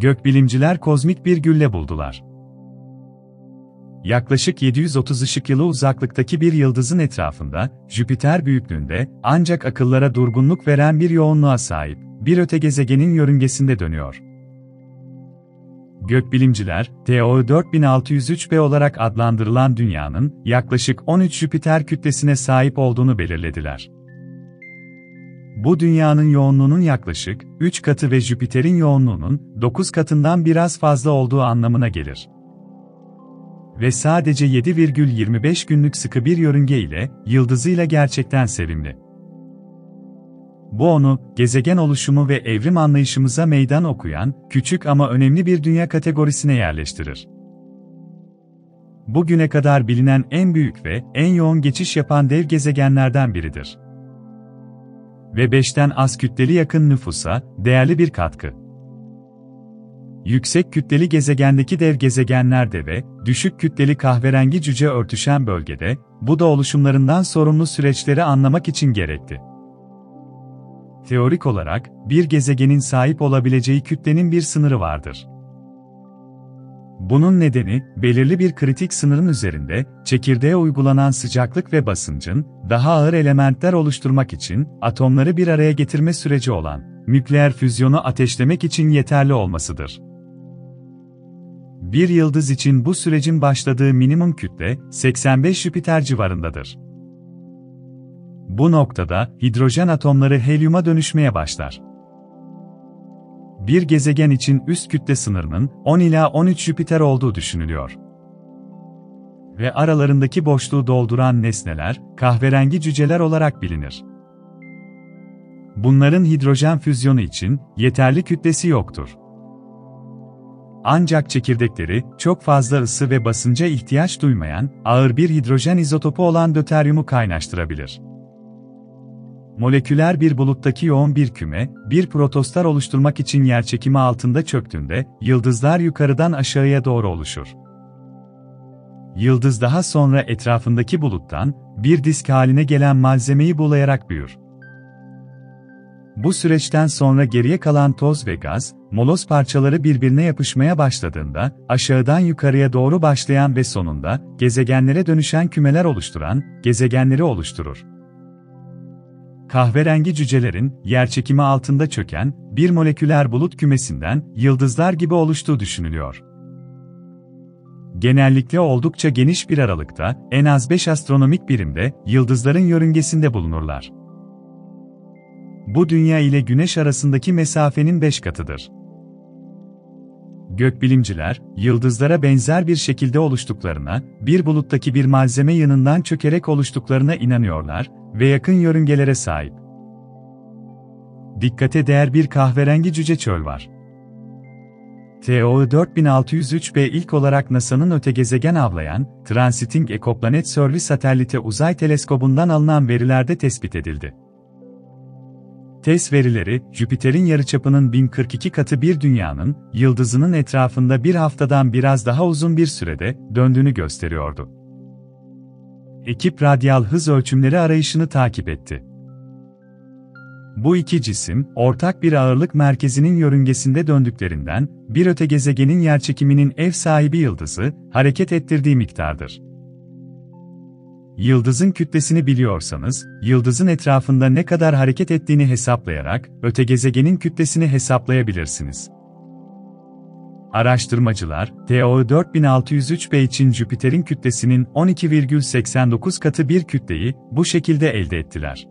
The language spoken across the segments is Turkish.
Gökbilimciler kozmik bir gülle buldular. Yaklaşık 730 ışık yılı uzaklıktaki bir yıldızın etrafında, Jüpiter büyüklüğünde, ancak akıllara durgunluk veren bir yoğunluğa sahip, bir ötegezegenin yörüngesinde dönüyor. Gökbilimciler, TOI 4603b olarak adlandırılan Dünya'nın, yaklaşık 13 Jüpiter kütlesine sahip olduğunu belirlediler. Bu Dünya'nın yoğunluğunun yaklaşık 3 katı ve Jüpiter'in yoğunluğunun 9 katından biraz fazla olduğu anlamına gelir. Ve sadece 7,25 günlük sıkı bir yörünge ile, yıldızıyla gerçekten sevimli. Bu onu, gezegen oluşumu ve evrim anlayışımıza meydan okuyan, küçük ama önemli bir dünya kategorisine yerleştirir. Bugüne kadar bilinen en büyük ve en yoğun geçiş yapan dev gezegenlerden biridir. Ve 5'ten az kütleli yakın nüfusa, değerli bir katkı. Yüksek kütleli gezegendeki dev gezegenlerde ve düşük kütleli kahverengi cüce örtüşen bölgede, bu da oluşumlarından sorumlu süreçleri anlamak için gerekti. Teorik olarak, bir gezegenin sahip olabileceği kütlenin bir sınırı vardır. Bunun nedeni, belirli bir kritik sınırın üzerinde, çekirdeğe uygulanan sıcaklık ve basıncın, daha ağır elementler oluşturmak için, atomları bir araya getirme süreci olan, nükleer füzyonu ateşlemek için yeterli olmasıdır. Bir yıldız için bu sürecin başladığı minimum kütle, 85 Jüpiter civarındadır. Bu noktada, hidrojen atomları helyuma dönüşmeye başlar. Bir gezegen için üst kütle sınırının 10 ila 13 Jüpiter olduğu düşünülüyor. Ve aralarındaki boşluğu dolduran nesneler, kahverengi cüceler olarak bilinir. Bunların hidrojen füzyonu için yeterli kütlesi yoktur. Ancak çekirdekleri, çok fazla ısı ve basınca ihtiyaç duymayan, ağır bir hidrojen izotopu olan döteryumu kaynaştırabilir. Moleküler bir buluttaki yoğun bir küme, bir protostar oluşturmak için yerçekimi altında çöktüğünde, yıldızlar yukarıdan aşağıya doğru oluşur. Yıldız daha sonra etrafındaki buluttan, bir disk haline gelen malzemeyi bulayarak büyür. Bu süreçten sonra geriye kalan toz ve gaz, moloz parçaları birbirine yapışmaya başladığında, aşağıdan yukarıya doğru başlayan ve sonunda, gezegenlere dönüşen kümeler oluşturan, gezegenleri oluşturur. Kahverengi cücelerin, yerçekimi altında çöken, bir moleküler bulut kümesinden, yıldızlar gibi oluştuğu düşünülüyor. Genellikle oldukça geniş bir aralıkta, en az 5 astronomik birimde, yıldızların yörüngesinde bulunurlar. Bu Dünya ile Güneş arasındaki mesafenin 5 katıdır. Gökbilimciler, yıldızlara benzer bir şekilde oluştuklarına, bir buluttaki bir malzeme yığınından çökerek oluştuklarına inanıyorlar ve yakın yörüngelere sahip. Dikkate değer bir kahverengi cüce çöl var. TOI 4603b ilk olarak NASA'nın ötegezegen avlayan, Transiting Exoplanet Survey satelite uzay teleskobundan alınan verilerde tespit edildi. TESS verileri, Jüpiter'in yarıçapının 1042 katı bir Dünya'nın, yıldızının etrafında bir haftadan biraz daha uzun bir sürede döndüğünü gösteriyordu. Ekip radyal hız ölçümleri arayışını takip etti. Bu iki cisim, ortak bir ağırlık merkezinin yörüngesinde döndüklerinden, bir ötegezegenin yerçekiminin ev sahibi yıldızı, hareket ettirdiği miktardır. Yıldızın kütlesini biliyorsanız, yıldızın etrafında ne kadar hareket ettiğini hesaplayarak, ötegezegenin kütlesini hesaplayabilirsiniz. Araştırmacılar, TOI 4603b için Jüpiter'in kütlesinin 12,89 katı bir kütleyi, bu şekilde elde ettiler.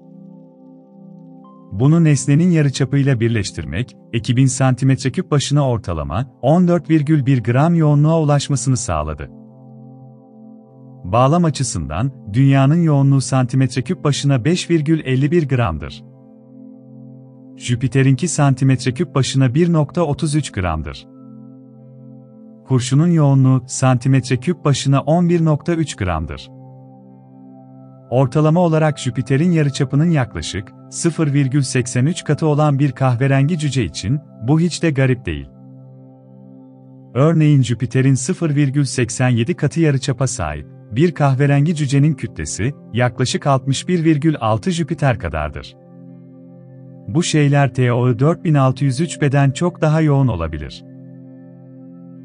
Bunu nesnenin yarıçapıyla birleştirmek, ekibin santimetreküp başına ortalama, 14,1 gram yoğunluğa ulaşmasını sağladı. Bağlam açısından, Dünya'nın yoğunluğu santimetreküp başına 5,51 gramdır. Jüpiter'inki santimetreküp başına 1,33 gramdır. Kurşunun yoğunluğu santimetreküp başına 11,3 gramdır. Ortalama olarak Jüpiter'in yarıçapının yaklaşık 0,83 katı olan bir kahverengi cüce için bu hiç de garip değil. Örneğin Jüpiter'in 0,87 katı yarıçapa sahip bir kahverengi cücenin kütlesi yaklaşık 61,6 Jüpiter kadardır. Bu şeyler TOI 4603b'den çok daha yoğun olabilir.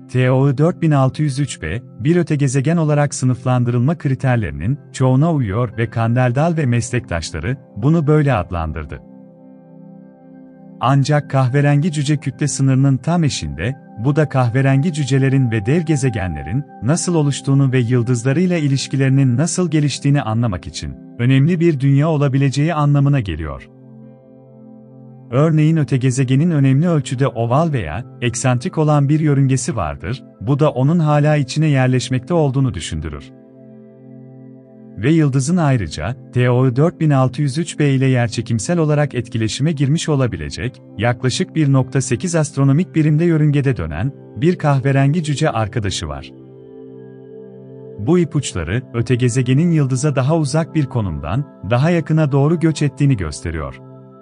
TOI 4603b, bir ötegezegen olarak sınıflandırılma kriterlerinin çoğuna uyuyor ve Kandeldal ve meslektaşları bunu böyle adlandırdı. Ancak kahverengi cüce kütle sınırının tam eşinde, bu da kahverengi cücelerin ve dev gezegenlerin nasıl oluştuğunu ve yıldızlarıyla ilişkilerinin nasıl geliştiğini anlamak için önemli bir dünya olabileceği anlamına geliyor. Örneğin ötegezegenin önemli ölçüde oval veya eksantrik olan bir yörüngesi vardır, bu da onun hala içine yerleşmekte olduğunu düşündürür. Ve yıldızın ayrıca, TOI 4603b ile yerçekimsel olarak etkileşime girmiş olabilecek, yaklaşık 1.8 astronomik birimde yörüngede dönen, bir kahverengi cüce arkadaşı var. Bu ipuçları, ötegezegenin yıldıza daha uzak bir konumdan, daha yakına doğru göç ettiğini gösteriyor.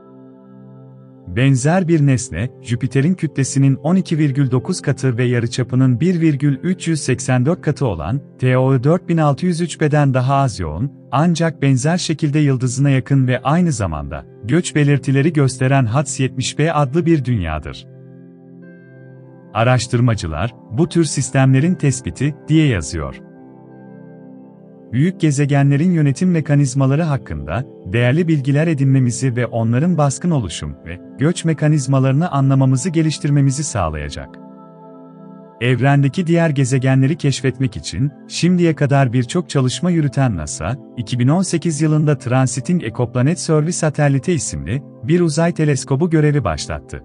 Benzer bir nesne, Jüpiter'in kütlesinin 12,9 katı ve yarıçapının 1,384 katı olan TOI 4603b'den daha az yoğun, ancak benzer şekilde yıldızına yakın ve aynı zamanda göç belirtileri gösteren HATS 70b adlı bir dünyadır. Araştırmacılar, bu tür sistemlerin tespiti diye yazıyor. Büyük gezegenlerin yönetim mekanizmaları hakkında değerli bilgiler edinmemizi ve onların baskın oluşum ve göç mekanizmalarını anlamamızı geliştirmemizi sağlayacak. Evrendeki diğer gezegenleri keşfetmek için şimdiye kadar birçok çalışma yürüten NASA, 2018 yılında Transiting Exoplanet Survey Satellite isimli bir uzay teleskobu görevi başlattı.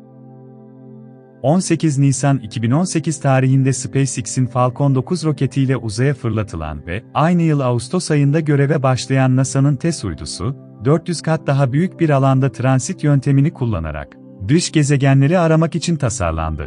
18 Nisan 2018 tarihinde SpaceX'in Falcon 9 roketiyle uzaya fırlatılan ve aynı yıl Ağustos ayında göreve başlayan NASA'nın TESS uydusu, 400 kat daha büyük bir alanda transit yöntemini kullanarak dış gezegenleri aramak için tasarlandı.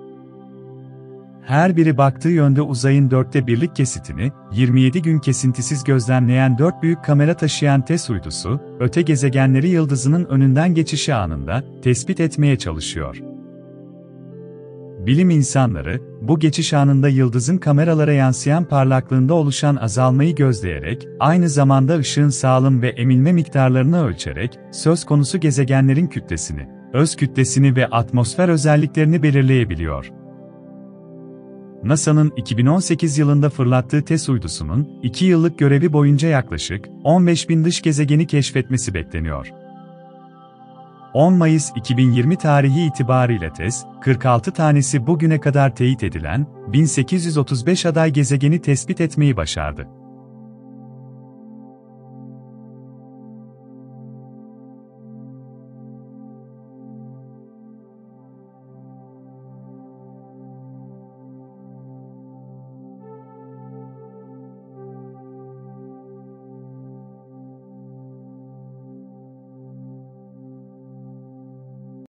Her biri baktığı yönde uzayın 1/4'lik kesitini 27 gün kesintisiz gözlemleyen 4 büyük kamera taşıyan TESS uydusu, öte gezegenleri yıldızının önünden geçişi anında tespit etmeye çalışıyor. Bilim insanları, bu geçiş anında yıldızın kameralara yansıyan parlaklığında oluşan azalmayı gözleyerek, aynı zamanda ışığın sağım ve emilme miktarlarını ölçerek, söz konusu gezegenlerin kütlesini, öz kütlesini ve atmosfer özelliklerini belirleyebiliyor. NASA'nın 2018 yılında fırlattığı TESS uydusunun, 2 yıllık görevi boyunca yaklaşık 15.000 dış gezegeni keşfetmesi bekleniyor. 10 Mayıs 2020 tarihi itibariyle TESS, 46 tanesi bugüne kadar teyit edilen 1835 aday gezegeni tespit etmeyi başardı.